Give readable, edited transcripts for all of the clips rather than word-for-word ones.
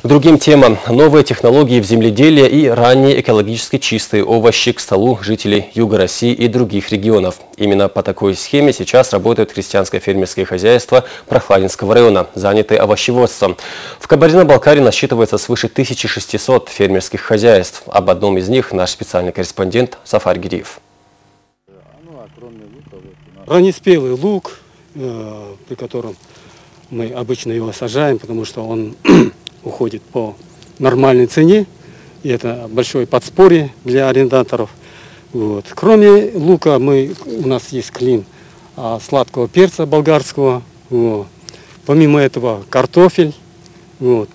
К другим темам. Новые технологии в земледелии и ранние экологически чистые овощи к столу жителей Юга России и других регионов. Именно по такой схеме сейчас работают крестьянское фермерское хозяйство Прохладинского района, занятые овощеводством. В Кабардино-Балкарии насчитывается свыше 1600 фермерских хозяйств. Об одном из них наш специальный корреспондент Сафар Гириев. Раннеспелый лук, при котором мы обычно его сажаем, потому что он уходит по нормальной цене, и это большое подспорье для арендаторов. Вот. Кроме лука у нас есть клин сладкого перца болгарского. Вот. Помимо этого картофель. Вот.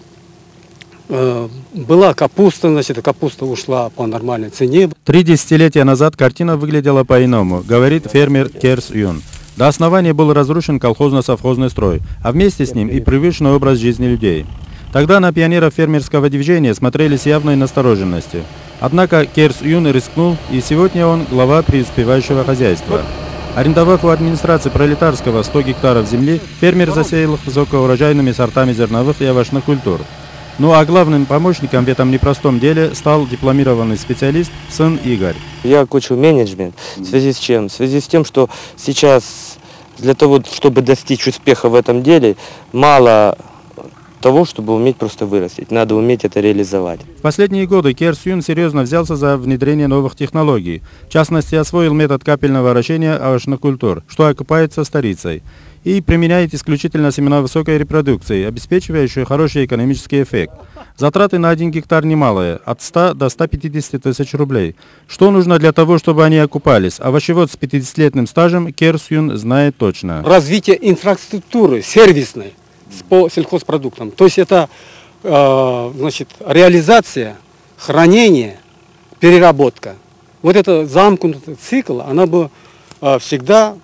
Была капуста, значит, капуста ушла по нормальной цене. 3 десятилетия назад картина выглядела по-иному, говорит фермер Керс Юн. До основания был разрушен колхозно-совхозный строй, а вместе с ним и привычный образ жизни людей. Тогда на пионеров фермерского движения смотрели с явной настороженностью. Однако Керс Юн рискнул, и сегодня он глава преуспевающего хозяйства. Арендовав у администрации пролетарского 100 гектаров земли, фермер засеял их высокоурожайными сортами зерновых и овощных культур. Ну а главным помощником в этом непростом деле стал дипломированный специалист сын Игорь. Я окончил менеджмент. В связи с чем? В связи с тем, что сейчас для того, чтобы достичь успеха в этом деле, мало того, чтобы уметь просто вырастить. Надо уметь это реализовать. В последние годы Керс Юн серьезно взялся за внедрение новых технологий. В частности, освоил метод капельного орошения овощных культур, что окупается старицей, и применяет исключительно семена высокой репродукции, обеспечивающие хороший экономический эффект. Затраты на 1 гектар немалые, от 100 до 150 тысяч рублей. Что нужно для того, чтобы они окупались? Овощевод с 50-летним стажем Керс Юн знает точно. Развитие инфраструктуры сервисной по сельхозпродуктам. То есть это значит, реализация, хранение, переработка. Вот это замкнутый цикл, она бы всегда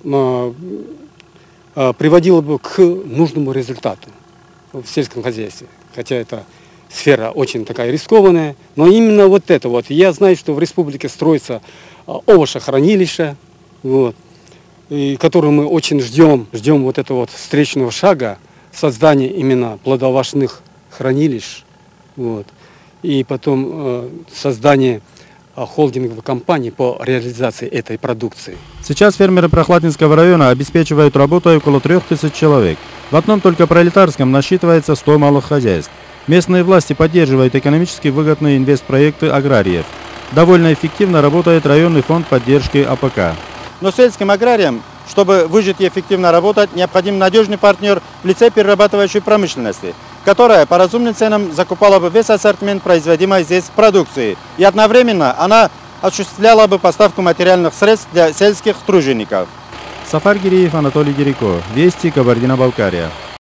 приводила бы к нужному результату в сельском хозяйстве. Хотя это сфера очень такая рискованная, но именно вот это вот. Я знаю, что в республике строится овощехранилище, вот, и которое мы очень ждем вот этого вот встречного шага, создание именно плодоовощных хранилищ, вот, и потом создание холдинговой компании по реализации этой продукции. Сейчас фермеры Прохладинского района обеспечивают работой около 3000 человек. В одном только пролетарском насчитывается 100 малых хозяйств. Местные власти поддерживают экономически выгодные инвестпроекты аграриев. Довольно эффективно работает районный фонд поддержки АПК. Но сельским аграриям, чтобы выжить и эффективно работать, необходим надежный партнер в лице перерабатывающей промышленности, которая по разумным ценам закупала бы весь ассортимент производимой здесь продукции. И одновременно она осуществляла бы поставку материальных средств для сельских тружеников. Сафар Гириев, Анатолий Гирико. Вести, Кабардино-Балкария.